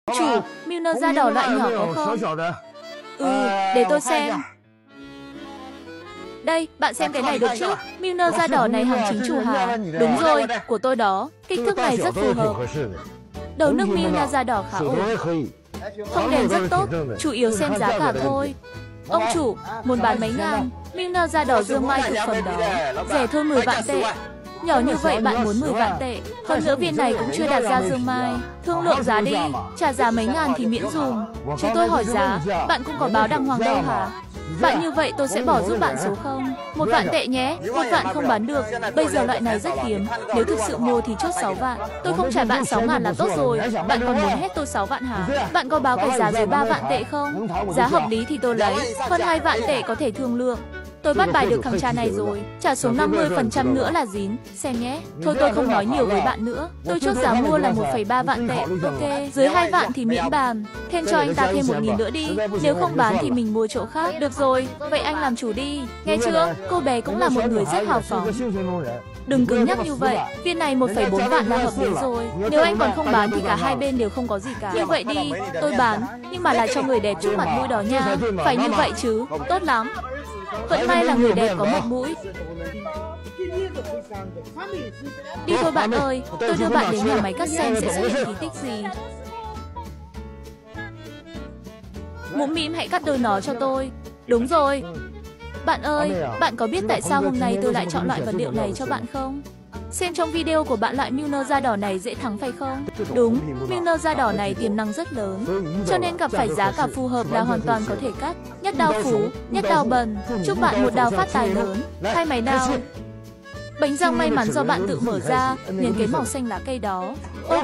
Chủ, Milner da đỏ loại nhỏ có không? Để tôi xem. Đây, bạn xem cái này được chứ? Milner da đỏ này hàng chính chủ hả? Đúng rồi, của tôi đó. Kích thước này rất phù hợp. Đầu nước Milner da đỏ khá ổn. Thông đèn rất tốt, chủ yếu xem giá cả thôi. Ông chủ, muốn bán mấy ngàn? Milner da đỏ dương mai thực phẩm đó. Rẻ thôi 10 vạn tệ. Nhỏ như vậy bạn muốn 10 vạn tệ. Hơn nữa viên này cũng chưa đạt ra dương mai. Thương lượng giá đi, trả giá mấy ngàn thì miễn dùm. Chứ tôi hỏi giá, bạn cũng có báo đàng hoàng đâu hả? Bạn như vậy tôi sẽ bỏ giúp bạn số không. 1 vạn tệ nhé, 1 vạn không bán được. Bây giờ loại này rất hiếm. Nếu thực sự mua thì chốt 6 vạn. Tôi không trả bạn 6 ngàn là tốt rồi. Bạn còn muốn hết tôi 6 vạn hả? Bạn có báo cái giá dưới 3 vạn tệ không? Giá hợp lý thì tôi lấy. Hơn 2 vạn tệ có thể thương lượng. Tôi bắt bài được thằng cha này rồi. Trả xuống 50% nữa là dính. Xem nhé. Thôi tôi không nói nhiều với bạn nữa. Tôi chốt giá mua là 1,3 vạn tệ. Ok, dưới 2 vạn thì miễn bàn. Thêm cho anh ta thêm 1.000 nữa đi. Nếu không bán thì mình mua chỗ khác. Được rồi, vậy anh làm chủ đi. Nghe chưa? Cô bé cũng là một người rất hào phóng. Đừng cứng nhắc như vậy. Viên này 1,4 vạn là hợp lý rồi. Nếu anh còn không bán thì cả hai bên đều không có gì cả. Như vậy đi, tôi bán. Nhưng mà là cho người đẹp chút mặt mũi đó nha. Phải như vậy chứ. Tốt lắm. Vẫn may là người đẹp có mặt mũi. Đi thôi bạn ơi, tôi đưa bạn đến nhà máy cắt xem sẽ xuất hiện kỳ tích gì. Mũm mĩm hãy cắt đôi nó cho tôi. Đúng rồi. Bạn ơi, bạn có biết tại sao hôm nay tôi lại chọn loại vật liệu này cho bạn không? Xem trong video của bạn loại Milner da đỏ này dễ thắng phải không? Đúng, Milner da đỏ này tiềm năng rất lớn. Cho nên gặp phải giá cả phù hợp là hoàn toàn có thể cắt. Nhất đao phú, nhất đao bần. Chúc bạn một đao phát tài lớn. Hai máy đao. Bánh răng may mắn do bạn tự mở ra, nhấn cái màu xanh lá cây đó. Ok.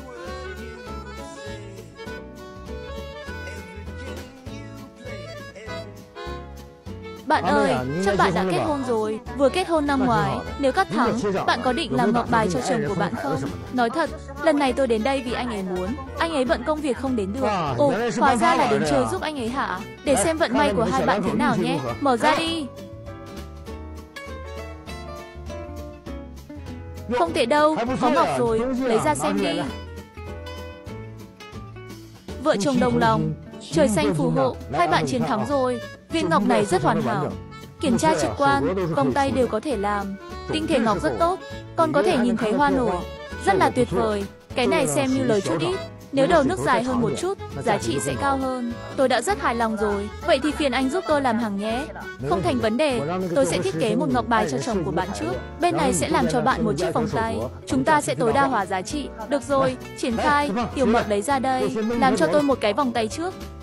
Bạn ơi, chắc bạn đã kết hôn rồi, vừa kết hôn năm ngoái. Nếu cắt thắng, bạn có định làm ngọc bài cho chồng của bạn không? Nói thật, lần này tôi đến đây vì anh ấy muốn. Anh ấy bận công việc không đến được. Ồ, hóa ra là đến chơi giúp anh ấy hả? Để xem vận may của hai bạn thế nào nhé. Mở ra đi. Không tệ đâu, có ngọc rồi, lấy ra xem đi. Vợ chồng đồng lòng, trời xanh phù hộ, hai bạn chiến thắng rồi. Viên ngọc này rất hoàn hảo. Kiểm tra trực quan, vòng tay đều có thể làm. Tinh thể ngọc rất tốt, còn có thể nhìn thấy hoa nổi. Rất là tuyệt vời. Cái này xem như lời chút ít. Nếu đầu nước dài hơn một chút, giá trị sẽ cao hơn. Tôi đã rất hài lòng rồi. Vậy thì phiền anh giúp tôi làm hàng nhé. Không thành vấn đề, tôi sẽ thiết kế một ngọc bài cho chồng của bạn trước. Bên này sẽ làm cho bạn một chiếc vòng tay. Chúng ta sẽ tối đa hóa giá trị. Được rồi, triển khai. Tiểu Mật lấy ra đây. Làm cho tôi một cái vòng tay trước.